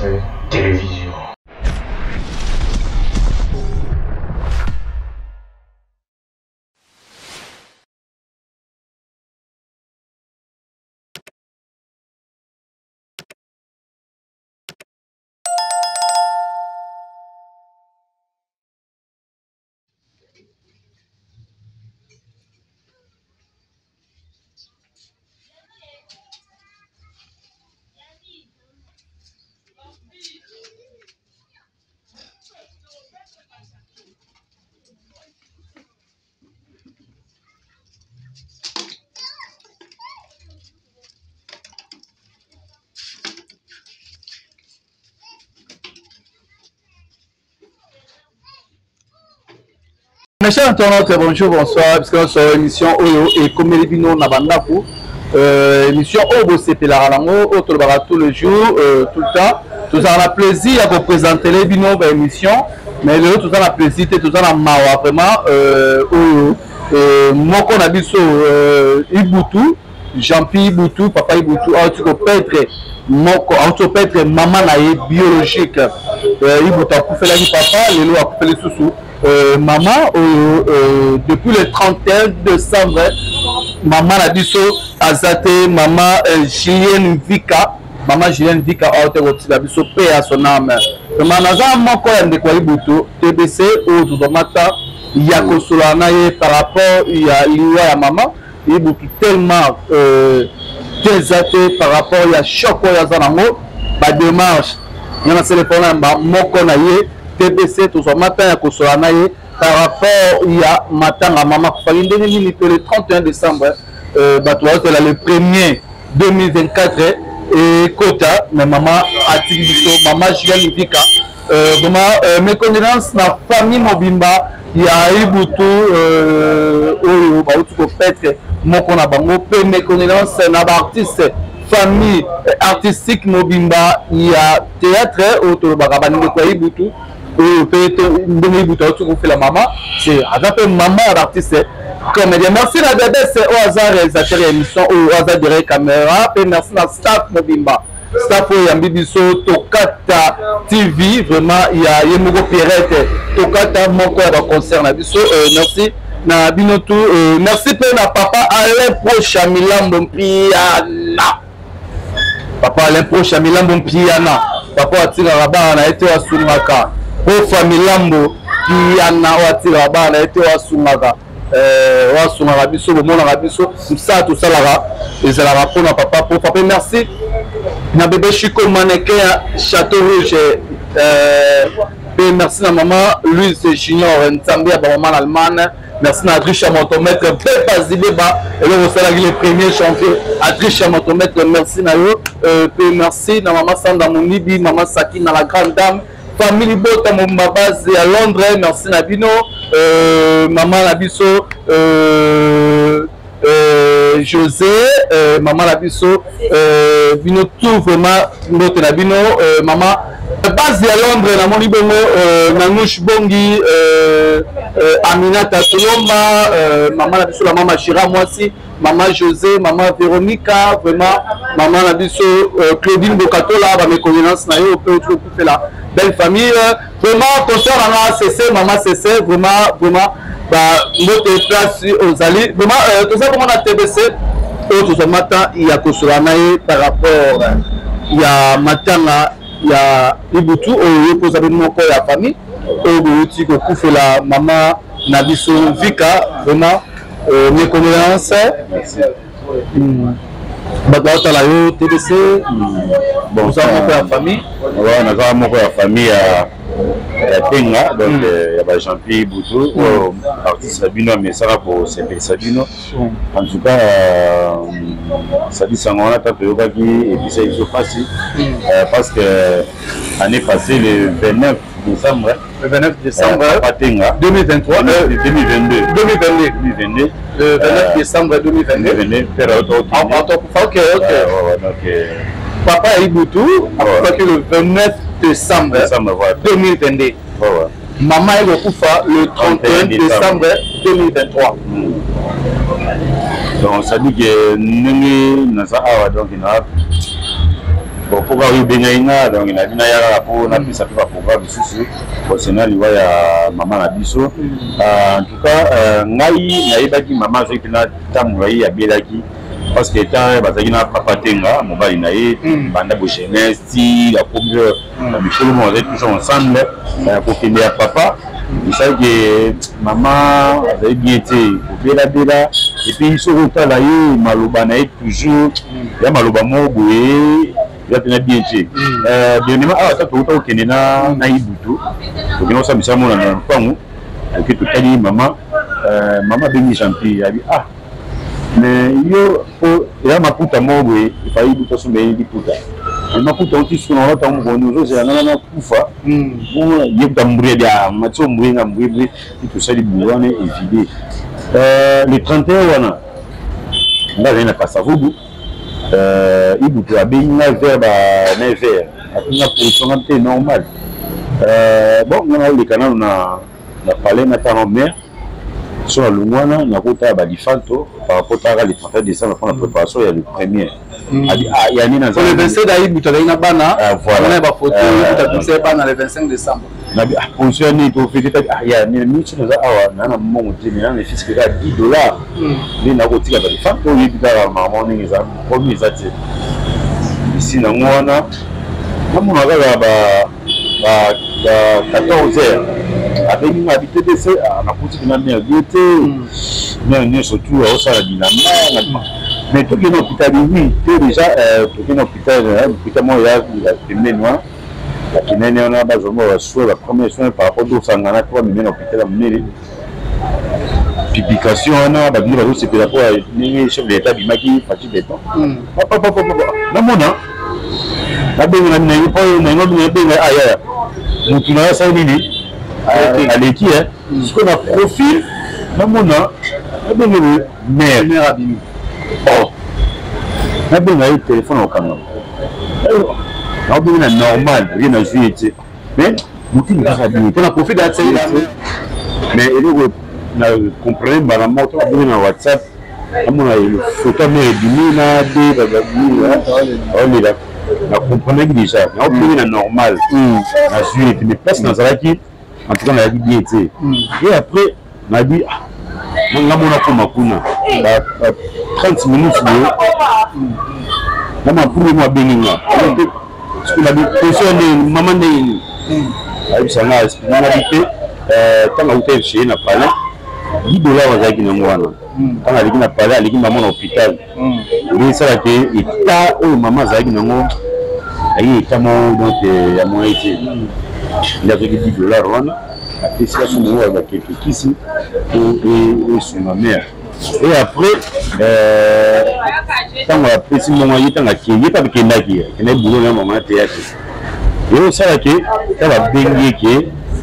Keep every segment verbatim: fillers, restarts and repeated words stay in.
Télévision. Mes chers internautes, bonjour, bonsoir, parce que c'est l'émission Oyo et comme les bino Nabandaku, émission Obo c'est Pelarango, autre bara tous les jours, tout le temps. Tout ça, on a plaisir à vous présenter les bino émission, mais le tout ça, on a plaisir, tout ça, on a marre vraiment Oyo. Moi, qu'on a dit ça, Iboutou, Jean-Pierre Iboutou, papa Iboutou, tu peux être tu peux être maman biologique. Iboutou a coupé la vie papa, Lélo a coupé les sous-sous. Euh, maman, euh, euh, depuis le trente et un décembre, maman a dit ça, Azate, maman euh, Julien Vika, maman Julien Vika a été retirée, a dit ça, paix à son âme. Maman, Nazan, mon quoi, il y a des Iboutou, T B C, au Zodomata, il y a Kosolanaye par rapport, il y a Iwa à maman, Iboutou tellement euh, désaté par rapport, il y a choc, il y a Zanamo, ma démarche, il y a un téléphone, mon konaye. T B C tout ça matin à Kosolanaye par rapport il y a matin à maman le trente et un décembre euh, bah, toi, c'est le premier deux mille vingt-quatre et Kota mais maman a dit maman Julien Vika euh, vraiment euh, mes condoléances na famille Mobimba il y a Iboutou euh, Oyo bah tu peux peut-être mon qu'on a bango mes condoléances na artiste famille artistique Mobimba il y a théâtre autour de Barabani de Iboutou fait la maman, c'est un maman artiste comédien. Merci la bébé, c'est au hasard réalisateur émission, au hasard de caméra, et merci la staff Mobimba. Staff Yambibiso, Tokata T V, vraiment, il y a Yemugo Pirette, Tokata, mon corps de concert, merci. Na binotu, merci pour na papa Alain Proche Milan Bompiana. Papa Alain Proche Milan Bompiana. Papa Atira Rabat, on a été à Soumaka. Pour famille Lambo qui a nawati la bana été wa sungaga euh wa sungaga biso le monde arabiso tout ça tout ça là et ça la pour papa pour papa merci na bébé Chico mannequin Château Rouge euh et merci na maman Louise Junior Ntambi à maman Allemagne merci na Adricha Motomètre Pepa Zibeba et là on s'est le premier chantier Adricha Motomètre merci na yo euh merci na maman Sanda Monibi maman Saki na la grande dame famille Bota ma base à Londres, merci Nabino, euh, maman Nabiso, euh, euh, José, euh, maman Nabiso, euh, Bino tout vraiment, notre Nabino, euh, maman, base à Londres, na mon libongo, euh, Nanouche Bongi, euh, euh, Aminata Toloma, euh, maman Nabiso, la maman Chira, moi aussi, maman José, maman Véronica, vraiment, maman Nabiso, euh, Claudine Bocatola, bah, mes connaissances, na yo, peut tout faire là. Belle famille, vraiment, concert à C C, maman C C, vraiment, vraiment, bah, notre place aux alliés, vraiment, euh, tout ça, comment on a T B C, tout ce matin, il y a Kosolanaye par rapport, il y a matin, il y a Iboutou, il y a mon corps et la famille, il y a la maman Nabiso Vika, vraiment, euh, mes condoléances. Bagata la yo T B C bon ça mon père famille ouais on a mon père famille à Tenga donc il y a Jean-Pierre Iboutou artiste Sabino mais ça va pour c'est Sabino en tout cas ça dit ça on a tapé au bagui et puis ça il se passe parce que l'année passée le vingt-neuf décembre le vingt-neuf décembre deux mille vingt-trois deux mille vingt-deux deux mille vingt-deux deux mille vingt-deux le vingt-neuf décembre deux mille vingt-deux ok ok papa Iboutou a fait le vingt-neuf décembre deux mille vingt-deux maman est Koufa le trente et un décembre deux mille vingt-trois donc ça dit que nous nous donc bon pourquoi oui bengainga donc na bina ya pour na bisa pas programme susu au Sénégal il ya maman na biso en tout cas ngai na ibaki maman zo kina tamwai ya belaki parce que tant bazaki na papa tenga mobali na ye banda bo jeunesse ti la couple la bikolo mo avec toujours ensemble pour kende ya papa il sait que maman avait bien été bela bela et puis sur le temps là il maloba na toujours ya maloba mo boye ya tena bien été euh bien même ah ça tout au kende na na ibutu donc on s'amuse à mon na pangu que tout ali maman euh maman béni champi a dit ah mais yo ya makuta mo boye il fallait ibutu so me ibutu makuta uti suna wata ngo nous zo na na kufa bon yebda mbure dia matso mbure na mbure tout ça li buwane évidé euh le trente et un wana nga na kasavubu euh ibutu abinga vers ba na vers apina position un peu normal euh bon nga le canal na na parler na ta mère sur le mois na kota ba difanto par rapport à le trente et un décembre pour la préparation il y a le premier ah il y a ni na le vingt-sept aïe buta ina bana voilà na ba photo buta tout bana le vingt-cinq décembre na bi ah fonctionner to fait ah il y a ni ni tu nous awa na na mo tini na fils que à dix dollars ni na ko tika ba difanto yi buta maman ni za ko mi za ti ici na ngwana na mo na ba ba quatorze heures avec une habitude de ça on a poussé dans bien beauté mais on est surtout au salon de la mer mais tout qui est hôpital oui déjà tout qui est hôpital hôpital moi il y a terminé noir la kinene on a besoin de soins la première soin par rapport au sangana quoi mais hôpital a mené publication on a bah nous c'est que la fois ni chef d'état bimaki parti béton papa papa papa non mon non la bien on a n'est pas on a bien bien ailleurs nous qui n'a ça ni à l'équipe, ce qu'on a profil, dans mon nom, mère, mère abîmée. Oh, on a bien eu téléphone au Cameroun. On a bien normal, rien à jouer. Mais, beaucoup de gens abîmés. On a profité de ça. Mais on a compris, on a montré dans WhatsApp, on a eu photo mère abîmée, on est là. On a compris déjà. On a bien normal. On a joué. Mais place dans la qui. En tout cas, on a dit bien été. Et après, on a dit, on a mon trente minutes, on a pris moi bénigna. Parce qu'on a dit, question maman de ça on a dit, quand on a été chez nous, on a parlé, dix dollars on a dit, on a dit, on a parlé, on a dit, maman à l'hôpital. Et ça a été, et là, maman a dit, on a dit, donc, il y a moins été. Il avait dix dollars, on a fait ça sur moi avec quelques ici et sur ma mère. Et après, quand on a pris ce moment, il y a un qui est pas avec un qui est un boulot dans le moment théâtre. Et on sait que ça va baigner que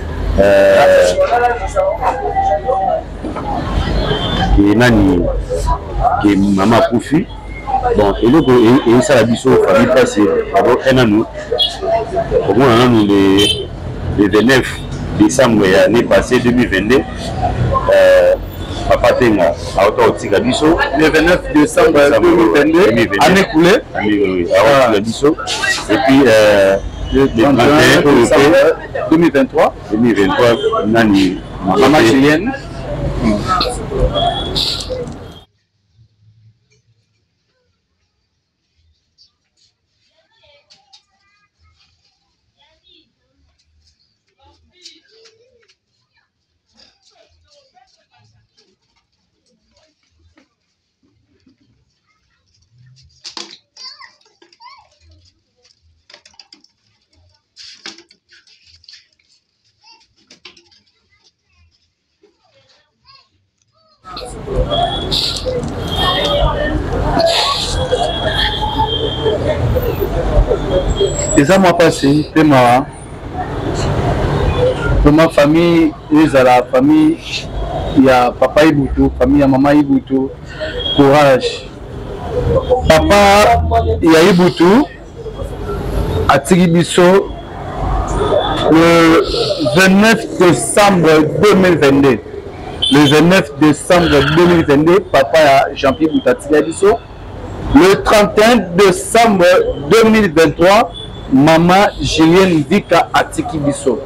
que nani que maman Koufi. Bon, et donc, et ça a dit sur la famille passée, d'abord un an nous, au moins un an nous les le vingt-neuf décembre l'année passée deux mille vingt-deux euh papa tenga a auto tika biso le vingt-neuf décembre deux mille vingt-deux année coulée oui a biso et puis euh le trente et un décembre deux mille vingt-trois deux mille vingt-trois nani maman chilienne les ans moi passé c'est ma ma famille ils à la famille il y a papa Ibutu famille ya maman Ibutu courage papa il y a Ibutu à Tigibiso le vingt-neuf décembre deux mille vingt-deux le vingt-neuf décembre deux mille vingt-deux papa Jean-Pierre Ibutu à Tigibiso Le trente et un décembre deux mille vingt-trois, maman Julienne Vika Atiki Bisso.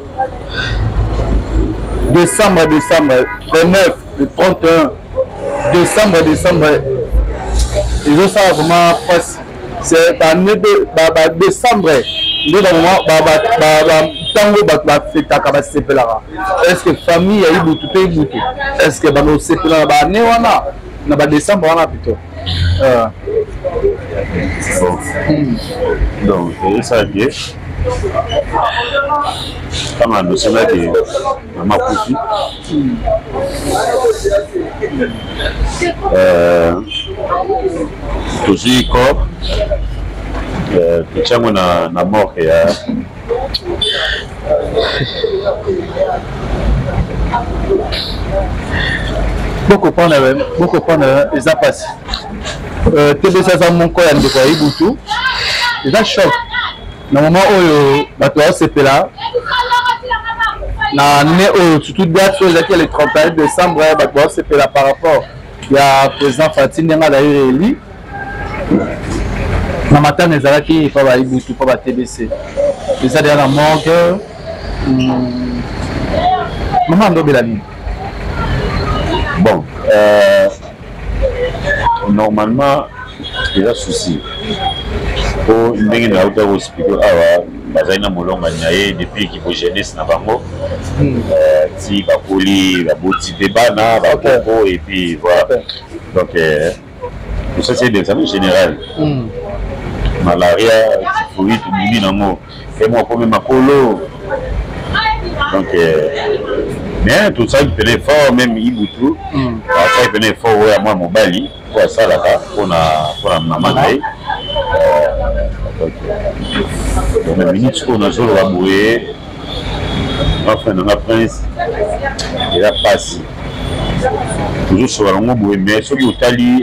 Décembre, décembre, vingt-neuf, le trente et un décembre, décembre. Ils ont ça vraiment facile. C'est l'année de décembre. Nous avons tango ba feta ka ba sepelara. Est-ce que famille a eu beaucoup de beaucoup? Est-ce que ba no sepelara ba ne wana na ba décembre wana plutôt. Euh. Donc c'est ça bien. Comme un dossier de maman Koufi. Euh toujours corps euh petit na na mort ya beaucoup prendre beaucoup prendre les appareils euh T B C ça mon corps ya ndeko Ibutu déjà choc na moment où bato a sepela na né au surtout date sur laquelle le trente et un décembre bato a sepela par rapport il y a président Fatine nga d'ailleurs élu na matin ezalaki pa ba Ibutu pa ba T B C déjà derrière la morgue maman ndobela nini. Bon euh, normalement il y a souci pour ndenge na uta hospital awa bazaina molonga nyaye depuis qui pour jeunesse na bango euh si ba poli ba boti de bana ba koko et puis voilà donc euh, ça c'est des examens général malaria typhoïde bibi nango et moi comme makolo donc euh, mais tout ça il prenait fort même Ibutu ça il prenait fort ouais à moi mobali pour ça là pour na pour la maman naï donc la minute qu'on a joué à bouer enfin on a prince il a passé toujours sur la bouée mais sur l'Italie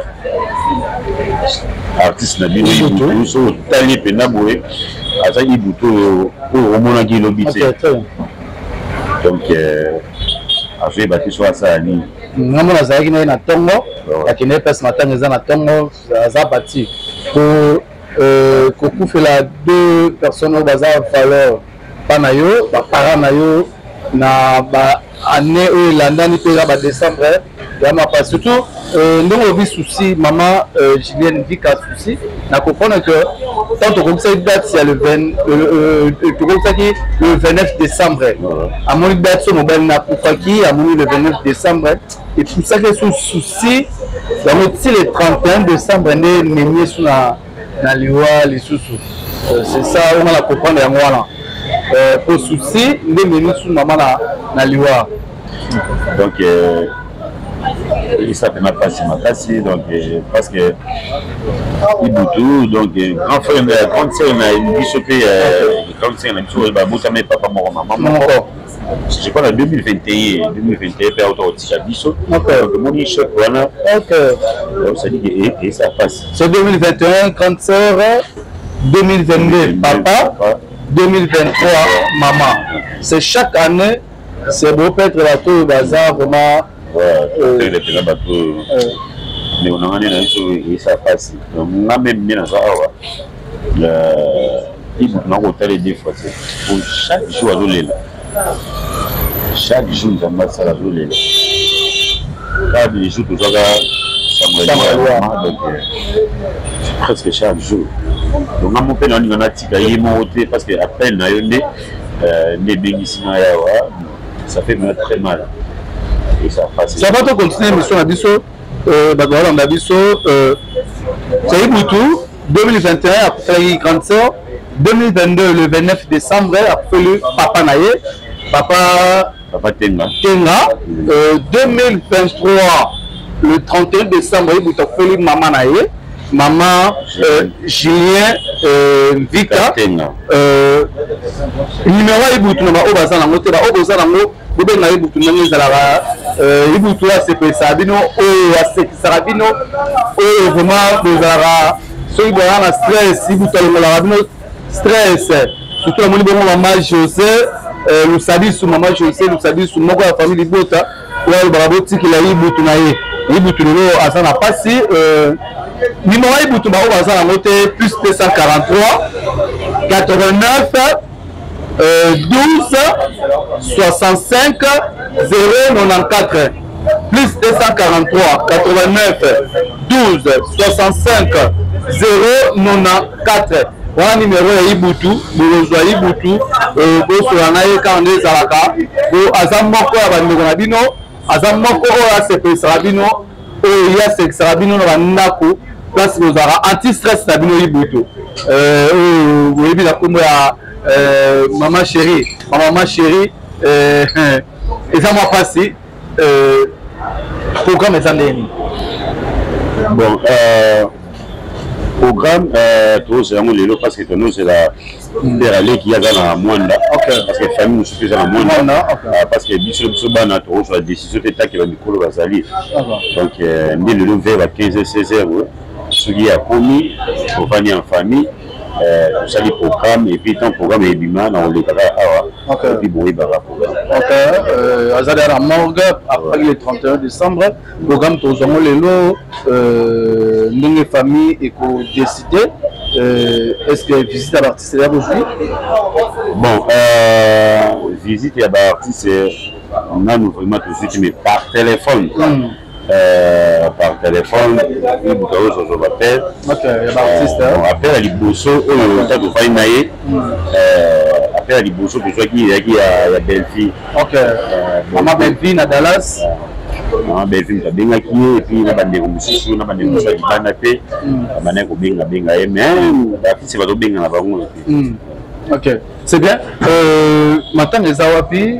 artiste na bino Ibutu sur l'Italie pena bouée à ça Ibutu au moins qui l'obité donc affaire bâti soit ça ni ngambo na zaki na na tongo lakini pesa matanga za na tongo za bâti pour euh kokufela deux personnes au bazar valeur pana yo ba parents na yo na ba année où landani pe ba décembre ya ma pas surtout euh ndongo bi souci maman Julienne Vika souci na comprendre que tant que comme ça date c'est le vingt euh comme ça qui le vingt-neuf décembre à mon date sur mobile na Poufaki à mon le vingt-neuf décembre et tout ça que sous souci dans le trente et un décembre né né sur la na liwa les sous c'est ça on va la comprendre ya ngwana euh pour souci né né sur maman na na liwa donc euh, il s'appelle ma passe ma passe donc euh, parce que Ibutu donc grand frère grande sœur na une bichopé grande sœur na bichopé ba bosa mais papa mon maman je crois en deux mille vingt et un deux mille vingt et un père auto tika biso donc mon choc voilà OK donc ça dit que et ça passe c'est deux mille vingt et un grande sœur deux mille vingt-deux papa deux mille vingt-trois maman c'est chaque année c'est beau peut-être la tour bazar vraiment ouais les gens bateau mais on a rien et ça passe donc on a même bien ça le il n'a pas des fois pour chaque jour à l'eau chaque jour dans ma salle à l'eau là les jours tout ça ça donc presque chaque jour donc on a mon père on a tiré mon côté parce que à peine na yonde les bénéficiaires ça fait très mal. Et ça passe. Ça va continuer mission à Bisso, euh, d'abord on a Bisso, euh, c'est Ibutu, deux mille vingt et un après la grande sœur, deux mille vingt-deux le vingt-neuf décembre après le Papa Naye, Papa Papa Tenga, Tenga, euh, deux mille vingt-trois le trente et un décembre Ibutu après le Maman Naye, Maman euh, Julien euh, Vika, euh, numéro Ibutu na ba obaza na ngote ba obaza na ngo bobe na Ibutu na ngezala euh Ibutu a sepe sabino o a sepe sarabino o vraiment bozara so iboya na stress Ibutu le la rabino stress surtout la moni bongo maman José euh nous sabi sous maman José nous sabi sous moko la famille Bota ou le baraboti ki la Ibutu na ye Ibutu lelo azana pasi numéro Ibutu ba azana ngote plus deux cent quarante-trois quatre-vingt-neuf douze soixante-cinq zéro quatre-vingt-quatorze plus deux cent quarante-trois quatre-vingt-neuf douze soixante-cinq zéro quatre-vingt-quatorze. Voilà numéro ya Ibutu, bozwa Ibutu, bosola na ye quand on ezalaka, bo azamoko ya bandeko na bino, azamoko oyo asepelisa bino, oyo yasekisa bino na bandako, place bozala anti-stress na bino Ibutu. Euh oyo boyebi na kombo ya maman chérie, maman chérie, euh eza mwa pasi, euh programme eza ndeni. Bon, euh programme euh tout c'est un lelo parce que nous c'est la derale qui a dans la Mwanda parce que famille nous suffit dans la Mwanda parce que biso biso bana to sur la décision d'état qui va mikolo bazali donc mille le vers à quinze seize heures ce qui a commis pour venir en famille euh ça les programmes et puis tant programme et bima dans le cas et puis bon il va programme OK euh azali à la morgue après le trente et un décembre programme to zongo lelo euh ndenge famille et ko décider euh est-ce que visite à l'artiste là aussi bon euh visite à l'artiste on a nous vraiment tout de suite mais par téléphone Euh, par téléphone, il y a des appels. Ok, il y a des artistes. Appel à Liboso, on va faire naïe. Appel à Liboso, pour ceux qui a la belle-fille. Ok. Maman belle-fille à Dallas. Maman belle-fille à Bengaki, et puis la bande de Moussou, la bande de Moussou qui va naître. La bande de Benga Benga, mais l'artiste va te Benga là-bas. Ok, c'est bien. Maintenant, les Awapi.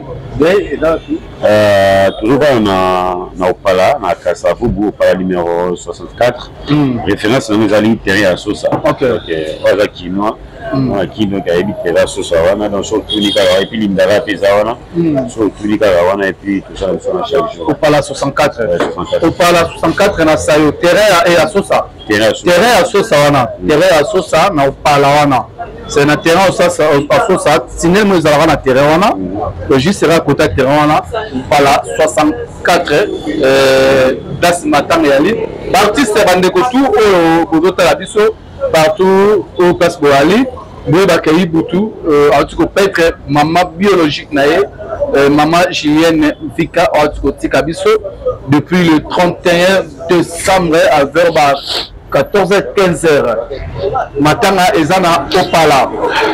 Euh, toujours on a na Opala na Kasavubu Opala numéro soixante-quatre mm. référence dans nos alliés terrain à Sosa ok ok voilà qui moi qui donc a habité là Sosa wana dans son tunika et puis l'indara pesa wana son tunika wana et puis tout ça sur chaque jour Opala soixante-quatre Opala soixante-quatre na sayo terrain et à Sosa terrain à Sosa wana terrain à Sosa na Opala wana c'est un terrain à Sosa sinon nous allons na terrain wana le juste sera côté terrain wana Opala soixante-quatre das matin et ali l'artiste bandeko tout au autres la biso partout au place Boali Boye Bakayi Boutou en tout cas peut-être maman biologique nae maman Julienne Vika en tout cas Tikabiso depuis le trente et un décembre à vers quatorze heures quinze heures matanga ezana Opala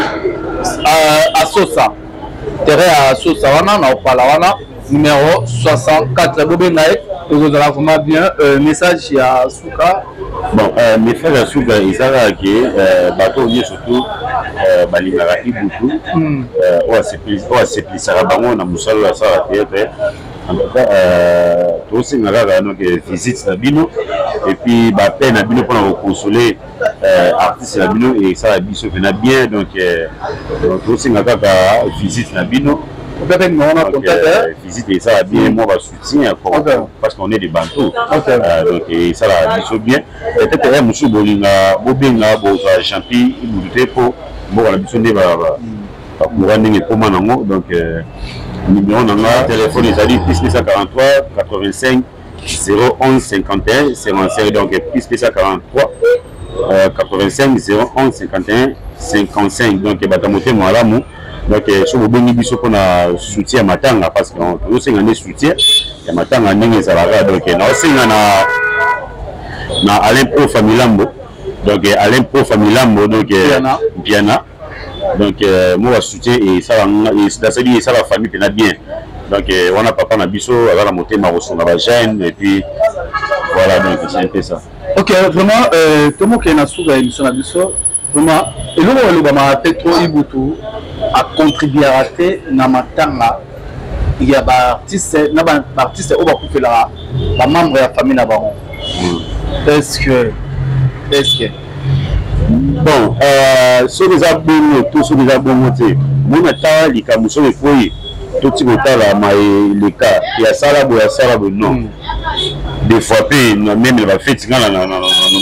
à Sosa terrain à Sosa wana na Opala wana numéro soixante-quatre Bobé Nae vous allez vraiment bien message à Souka. Bon, euh, mes frères à Souka, ils savent que bateau surtout Balimara Ibutu, on a c'est plus ça va on a Moussalo à ça en tout cas tout aussi on a donc visite Nabino et puis bah peine Nabino pour nous consoler artiste Nabino et ça Biso fait bien donc tout aussi on a visite Nabino. Visiter ça bien, moi je soutiens parce qu'on est des bantous. Donc ça va bien. Peut-être que monsieur Bolinga, Bobinga, Boza, Champi, il nous pour bon la mission de pour rendre pour manango donc numéro nanga téléphone ils allaient plus deux cent quarante-trois quatre-vingt-cinq zéro onze cinquante et un c'est mon série donc plus deux cent quarante-trois quatre-vingt-cinq zéro onze cinquante et un cinquante-cinq donc batamoté moi là moi donc sur le bon biso qu'on a soutien matanga parce qu'on aussi on a soutien et matanga ndenge ezalaka donc na osenga na na Alain Pro Familambo donc Alain Pro Familambo donc Biana donc moi soutien et ça et ça dit ça la famille pena bien donc on a papa na biso ala la montée maroso na ba jeune et puis voilà donc c'est un peu ça. OK vraiment euh tout le monde qui est na sous la émission na biso vraiment et le le ba Petro Ibutu a contribué à rater na matanga il y a ba artiste na ba artiste au ba kufela ba membre ya famille na bango est-ce que est-ce que bon euh sur les abonnés tous sur les abonnés mon ata likamuso le foyer tout ti kotala mai le cas il y a ça là il y a ça là non des fois puis même il va faire tingana na na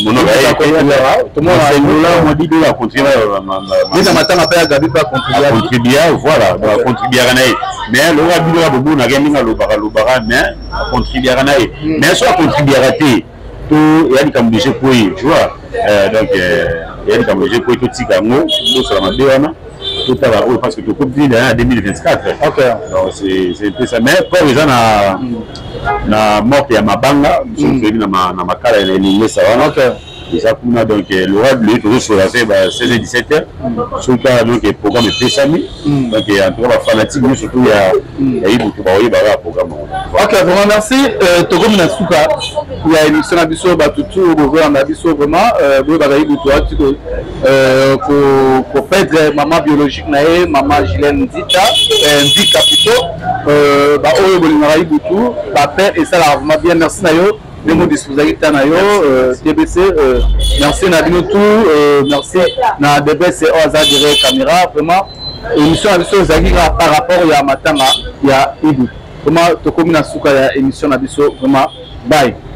mono ba tout le monde là on dit de la continuer mais dans matin après Gabi pas contribuer contribuer voilà ba contribuer na mais le wa bilo ba bu na ngi nga lo bara lo bara mais contribuer na mais soit contribuer raté tout ya di comme déjà pour tu vois donc ya di comme déjà pour tout tika ngo do sur la béana tout à l'heure parce que tout coupe ville en deux mille vingt-quatre. OK. Donc c'est c'est un peu ça mais pour les gens na na mort ya mabanga sur na ma na makala ile ile sawa. OK. Ça kuna donc le roi de l'autre sur la seize heures dix-sept heures sur le donc le programme est pesami donc en tout cas fanatique surtout il y a il y a eu beaucoup de programme. OK, vraiment merci. Togo Minasuka il y a émission na biso batutu au revoir na biso vraiment bo ba yi butu ati ko euh ko ko perdre maman biologique na e maman Gilène Ndita Ndika plutôt euh ba oyo bolinga yi butu ba père et ça là vraiment bien merci na yo. Les mots disposés à yo D B C merci na bino tout merci na D B C au hasard de caméra vraiment émission abiso zagira par rapport ya matanga ya Ibu comment to komina suka ya émission abiso vraiment bye.